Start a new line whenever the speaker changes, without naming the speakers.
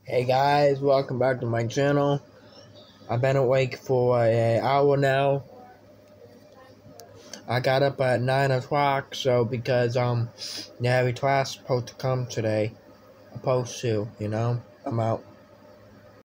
Hey guys, welcome back to my channel. I've been awake for an hour now. I got up at 9 o'clock, so because the heavy class supposed to come today. Supposed to, I'm out.